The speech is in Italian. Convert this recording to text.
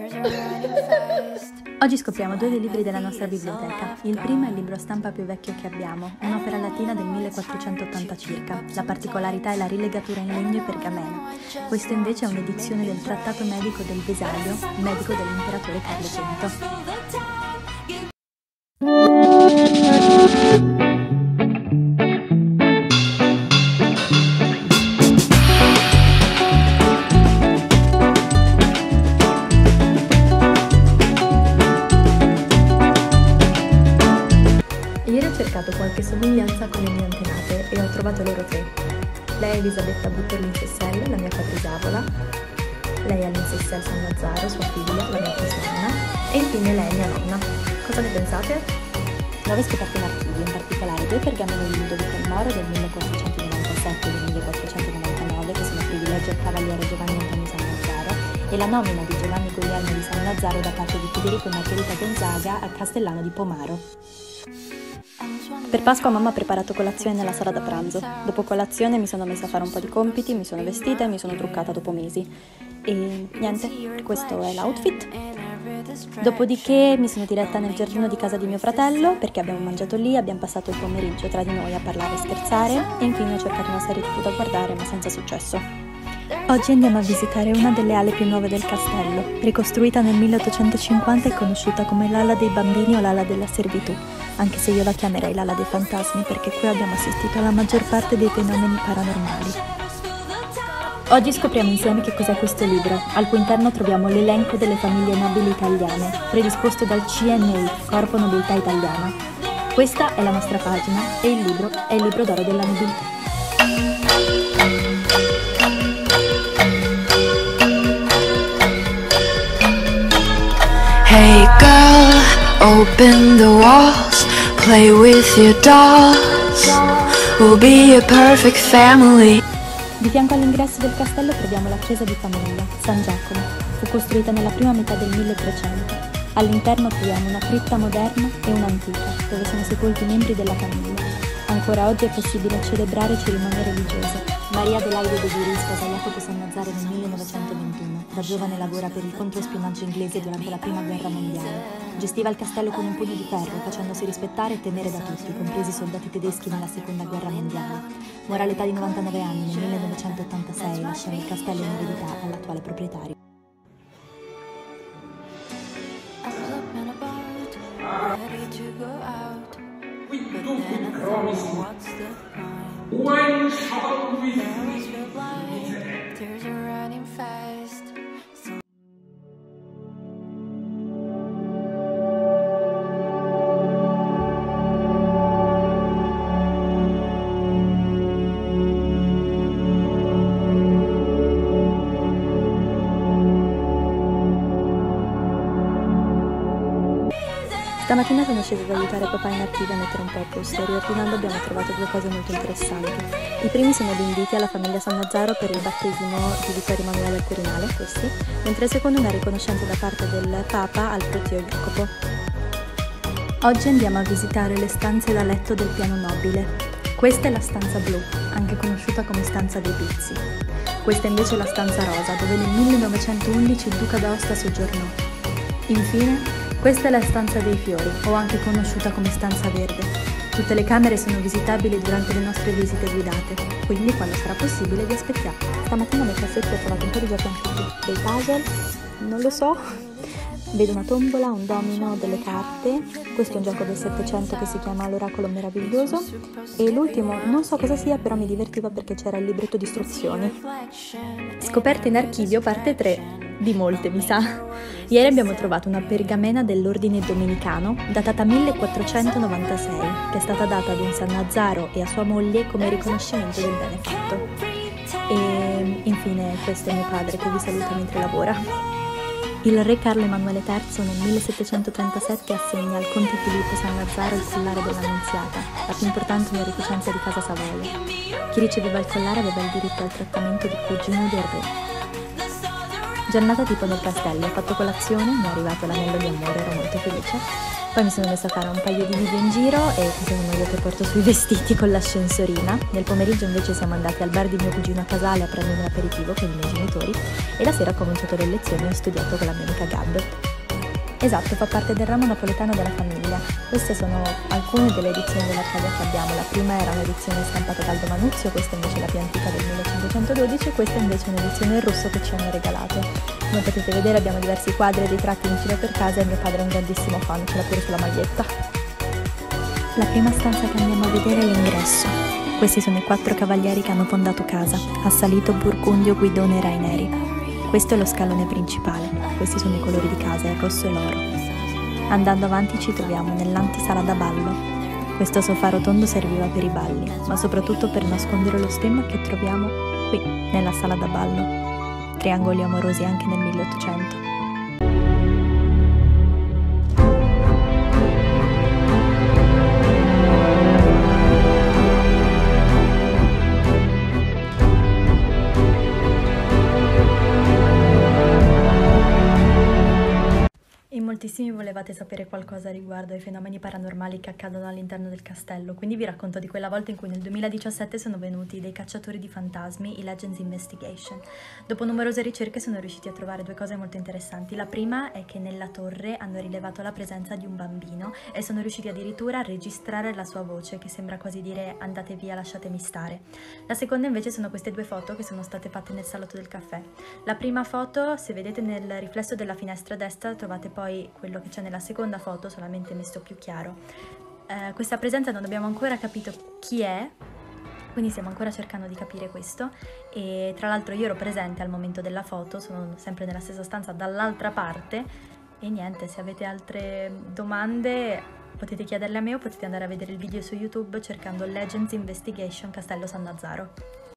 Oggi scopriamo due dei libri della nostra biblioteca. Il primo è il libro stampa più vecchio che abbiamo, un'opera latina del 1480 circa. La particolarità è la rilegatura in legno e pergamena. Questo invece è un'edizione del trattato medico del Vesalio, medico dell'imperatore Carlo V. Ieri ho cercato qualche somiglianza con le mie antenate e ho trovato loro tre. Lei è Elisabetta Butterlin-Sessel, la mia Patrisavola, lei è Lin-Sessel San Lazzaro, sua figlia, la mia Trisnonna, e infine lei è mia nonna. Cosa ne pensate? 9 scoperte in archivio, in particolare 2 pergameni di Ludovico il Moro del 1497 e del 1499, che sono privilegio al cavaliere Giovanni Antonio San Lazzaro, e la nomina di Giovanni Guglielmo di San Lazzaro da parte di Federico e Margherita Gonzaga al castellano di Pomaro. Per Pasqua mamma ha preparato colazione nella sala da pranzo. Dopo colazione mi sono messa a fare un po' di compiti, mi sono vestita e mi sono truccata dopo mesi. E niente, questo è l'outfit. Dopodiché mi sono diretta nel giardino di casa di mio fratello perché abbiamo mangiato lì, abbiamo passato il pomeriggio tra di noi a parlare e scherzare e infine ho cercato una serie TV da guardare ma senza successo. Oggi andiamo a visitare una delle ale più nuove del castello, ricostruita nel 1850 e conosciuta come l'ala dei bambini o l'ala della servitù, anche se io la chiamerei l'ala dei fantasmi perché qui abbiamo assistito alla maggior parte dei fenomeni paranormali. Oggi scopriamo insieme che cos'è questo libro, al cui interno troviamo l'elenco delle famiglie nobili italiane, predisposto dal CNI, Corpo Nobiltà Italiana. Questa è la nostra pagina e il libro è il libro d'oro della nobiltà. Hey girl, open the walls, play with your dolls, we'll be a perfect family. Di fianco all'ingresso del castello troviamo la chiesa di famiglia, San Giacomo. Fu costruita nella prima metà del 1300. All'interno troviamo una cripta moderna e un'antica, dove sono sepolti i membri della famiglia. Ancora oggi è possibile celebrare cerimonie religiose. Maria Adelaide de Giuris sposa Jacopo San Lazzaro nel 1921. Da giovane lavora per il controspionaggio inglese durante la Prima Guerra Mondiale. Gestiva il castello con un pugno di ferro, facendosi rispettare e temere da tutti, compresi i soldati tedeschi nella Seconda Guerra Mondiale. Muore all'età di 99 anni nel 1986, lasciando il castello in eredità all'attuale proprietario. Quindi dunque, Cromis, when shall we meet? Stamattina sono scesa ad aiutare papà in archivio a mettere un po' a posto e riordinando abbiamo trovato due cose molto interessanti. I primi sono gli inviti alla famiglia San Lazzaro per il battesimo di Vittorio Emanuele al Quirinale, questi, mentre il secondo è una riconoscenza da parte del Papa al prozio Jacopo. Oggi andiamo a visitare le stanze da letto del piano nobile. Questa è la stanza blu, anche conosciuta come stanza dei Pizzi. Questa invece è la stanza rosa, dove nel 1911 il duca d'Aosta soggiornò. Infine, questa è la stanza dei fiori, o anche conosciuta come stanza verde. Tutte le camere sono visitabili durante le nostre visite guidate, quindi quando sarà possibile vi aspettiamo. Stamattina nei cassetti ho trovato un po' di giochi antichi, dei puzzle, non lo so, vedo una tombola, un domino, delle carte, questo è un gioco del 700 che si chiama L'Oracolo Meraviglioso e l'ultimo non so cosa sia però mi divertiva perché c'era il libretto di istruzioni. Scoperte in archivio parte 3. Di molte, mi sa. Ieri abbiamo trovato una pergamena dell'ordine domenicano datata 1496, che è stata data ad un San Lazzaro e a sua moglie come riconoscimento del bene fatto. E infine questo è mio padre che vi saluta mentre lavora. Il re Carlo Emanuele III nel 1737 assegna al conte Filippo San Lazzaro il collare dell'Annunziata, la più importante onorificenza di casa Savoia. Chi riceveva il collare aveva il diritto al trattamento di cugino del re. Giornata tipo nel castello, ho fatto colazione, mi è arrivato l'anello di amore, ero molto felice. Poi mi sono messa a fare un paio di video in giro e queste sono io che porto sui vestiti con l'ascensorina. Nel pomeriggio invece siamo andati al bar di mio cugino a Casale a prendere un aperitivo con i miei genitori e la sera ho cominciato le lezioni e ho studiato con la mia amica Gab. Esatto, fa parte del ramo napoletano della famiglia. Queste sono alcune delle edizioni dell'Arcadia che abbiamo. La prima era un'edizione stampata dal Manuzio, questa invece è la più antica del 1512 e questa invece è un'edizione in rosso che ci hanno regalato. Come potete vedere abbiamo diversi quadri e ritratti in giro per casa e mio padre è un grandissimo fan, ce l'ha pure sulla maglietta. La prima stanza che andiamo a vedere è l'ingresso. Questi sono i 4 cavalieri che hanno fondato casa, Assalito, Burgundio, Guidone e Raineri. Questo è lo scalone principale, questi sono i colori di casa, il rosso e l'oro. Andando avanti ci troviamo nell'antisala da ballo. Questo sofà rotondo serviva per i balli, ma soprattutto per nascondere lo stemma che troviamo qui, nella sala da ballo. Triangoli amorosi anche nel 1800. Moltissimi volevate sapere qualcosa riguardo ai fenomeni paranormali che accadono all'interno del castello, quindi vi racconto di quella volta in cui nel 2017 sono venuti dei cacciatori di fantasmi, i Legends Investigation. Dopo numerose ricerche sono riusciti a trovare 2 cose molto interessanti. La prima è che nella torre hanno rilevato la presenza di un bambino e sono riusciti addirittura a registrare la sua voce, che sembra quasi dire andate via, lasciatemi stare. La seconda invece sono queste 2 foto che sono state fatte nel salotto del caffè. La prima foto, se vedete nel riflesso della finestra destra, trovate poi quello che c'è nella seconda foto, solamente messo più chiaro. Questa presenza non abbiamo ancora capito chi è, quindi stiamo ancora cercando di capire questo, e tra l'altro io ero presente al momento della foto, sono sempre nella stessa stanza dall'altra parte, e niente, se avete altre domande potete chiederle a me o potete andare a vedere il video su YouTube cercando Legends Investigation Castello Sannazzaro.